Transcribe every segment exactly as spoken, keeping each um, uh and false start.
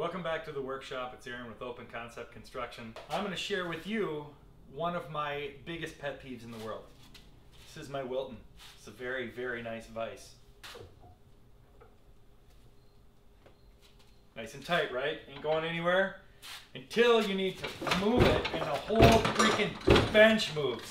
Welcome back to the workshop. It's Aaron with Open Concept Construction. I'm going to share with you one of my biggest pet peeves in the world. This is my Wilton. It's a very, very nice vise. Nice and tight, right? Ain't going anywhere until you need to move it and the whole freaking bench moves.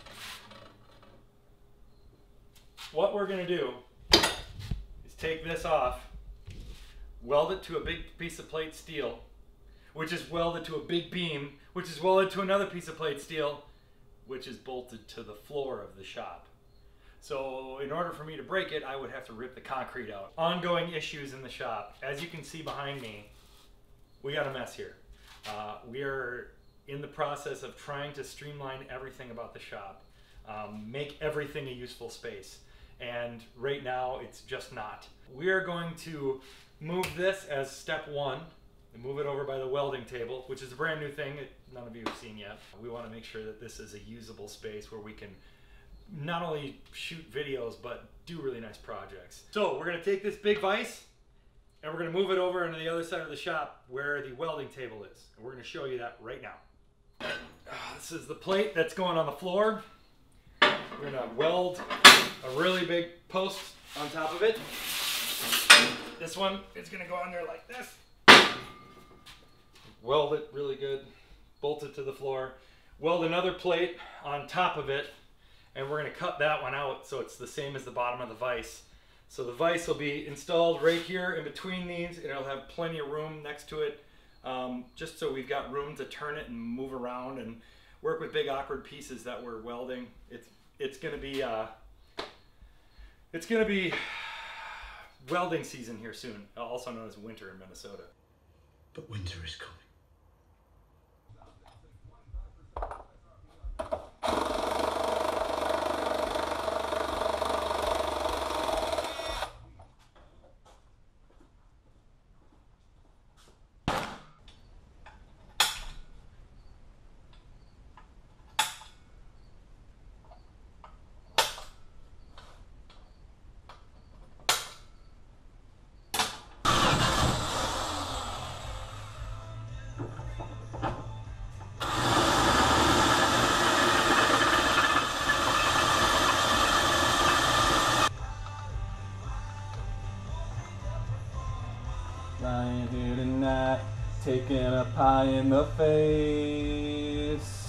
What we're going to do is take this off, weld it to a big piece of plate steel, which is welded to a big beam, which is welded to another piece of plate steel, which is bolted to the floor of the shop. So in order for me to break it, I would have to rip the concrete out. Ongoing issues in the shop. As you can see behind me, we got a mess here. Uh, we are in the process of trying to streamline everything about the shop, um, make everything a useful space. And right now, it's just not. We are going to move this as step one and move it over by the welding table, which is a brand new thing that none of you have seen yet. We want to make sure that this is a usable space where we can not only shoot videos, but do really nice projects. So we're going to take this big vise and we're going to move it over into the other side of the shop where the welding table is. And we're going to show you that right now. Uh, this is the plate that's going on the floor. We're going to weld a really big post on top of it. This one is going to go on there like this. Weld it really good. Bolt it to the floor. Weld another plate on top of it. And we're going to cut that one out so it's the same as the bottom of the vise. So the vise will be installed right here in between these, and it'll have plenty of room next to it, um, just so we've got room to turn it and move around and work with big awkward pieces that we're welding. It's it's going to be uh, it's going to be welding season here soon, also known as winter in Minnesota. But winter is coming. Lying here tonight, taking a pie in the face.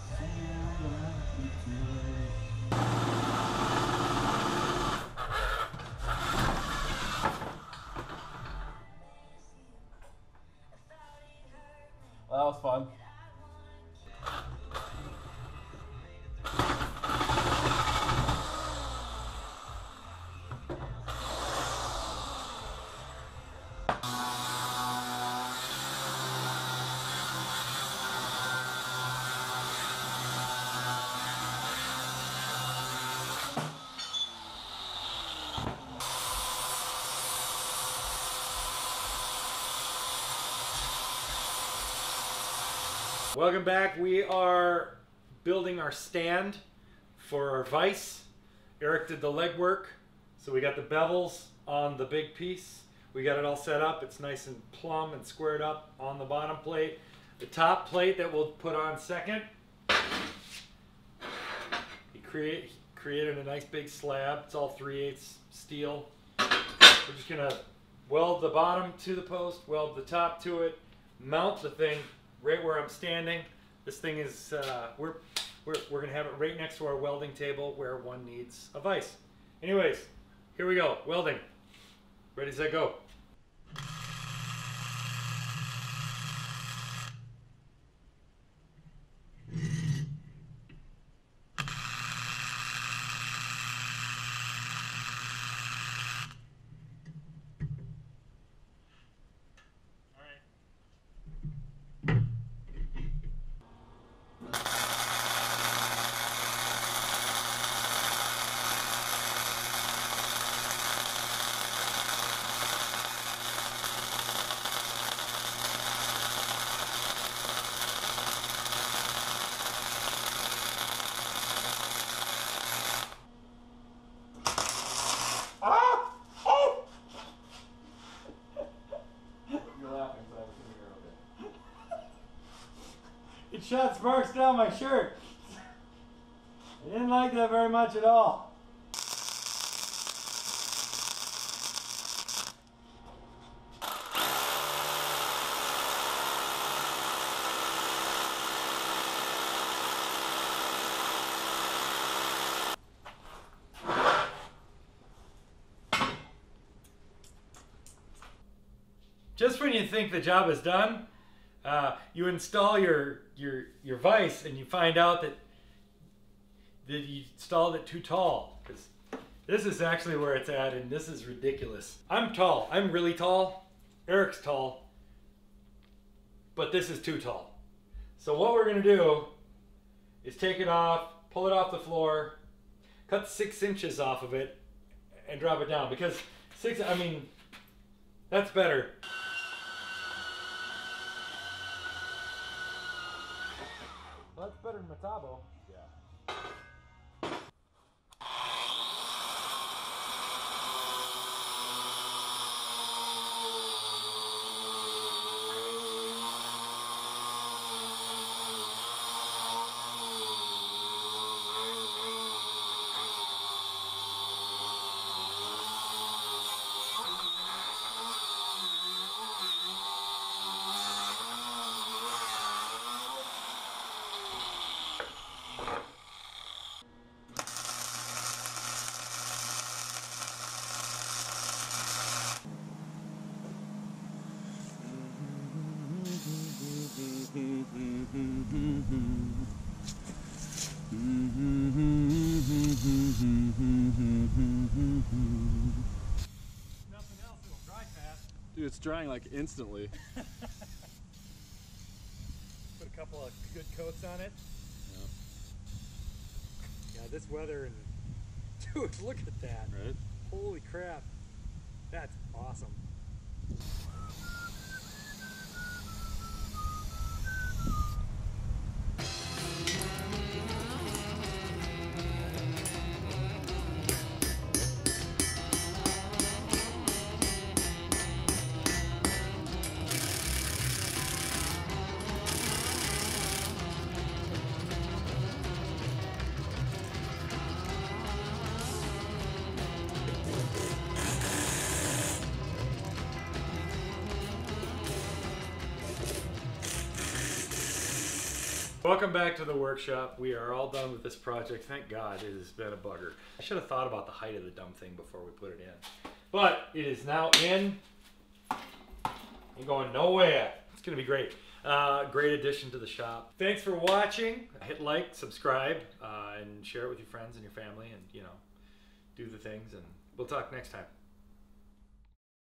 Well, that was fun. Welcome back. We are building our stand for our vise. Eric did the legwork. So we got the bevels on the big piece. We got it all set up. It's nice and plumb and squared up on the bottom plate. The top plate that we'll put on second, he create, created a nice big slab. It's all three eighths steel. We're just gonna weld the bottom to the post, weld the top to it, mount the thing right where I'm standing. This thing is, uh, we're, we're, we're gonna have it right next to our welding table where one needs a vise. Anyways, here we go, welding. Ready, set, go. It shot sparks down my shirt. I didn't like that very much at all. Just when you think the job is done, uh, you install your your your vise and you find out that that you installed it too tall. Because this is actually where it's at, and this is ridiculous. I'm tall. I'm really tall. Eric's tall, but this is too tall. So what we're gonna do is take it off, pull it off the floor, cut six inches off of it, and drop it down. Because six, I mean, that's better. Well, that's better than Metabo. Yeah. Nothing else, it'll dry fast. Dude, it's drying like instantly. Put a couple of good coats on it. Yeah. Yeah, this weather and dude, look at that. Right? Holy crap. That's awesome. Welcome back to the workshop. We are all done with this project. Thank God, it has been a bugger. I should have thought about the height of the dumb thing before we put it in. But it is now in. Ain't going nowhere. It's gonna be great. Uh, great addition to the shop. Thanks for watching. Hit like, subscribe, uh, and share it with your friends and your family, and you know, do the things. And we'll talk next time.